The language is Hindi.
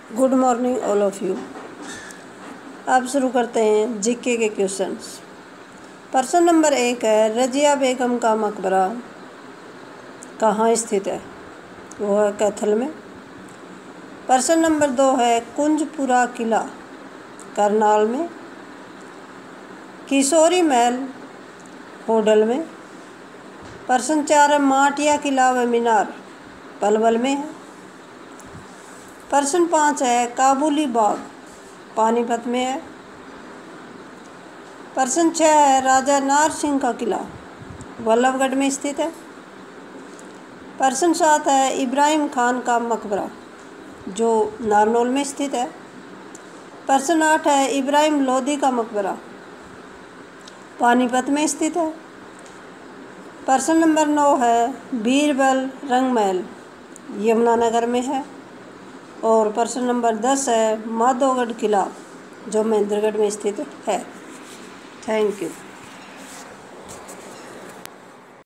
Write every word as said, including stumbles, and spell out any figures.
Good morning all of you. अब शुरू करते हैं जीके के क्वेश्चंस। प्रश्न नंबर एक है, रजिया बेगम का मकबरा कहाँ स्थित है? वो है कैथल में। प्रश्न नंबर दो है, कुंजपुरा किला करनाल में। किशोरी महल होडल में। प्रश्न चार है, माटिया किला व मीनार पलवल में है। प्रश्न पाँच है, काबुली बाग पानीपत में है। प्रश्न छः है, राजा नार सिंह का किला वल्लभगढ़ में स्थित है। प्रश्न सात है, इब्राहिम खान का मकबरा जो नारनौल में स्थित है। प्रश्न आठ है, इब्राहिम लोदी का मकबरा पानीपत में स्थित है। प्रश्न नंबर नौ है, बीरबल रंगमहल यमुनानगर में है। और प्रश्न नंबर दस है, माधोगढ़ किला जो महेंद्रगढ़ में स्थित है। Thank you.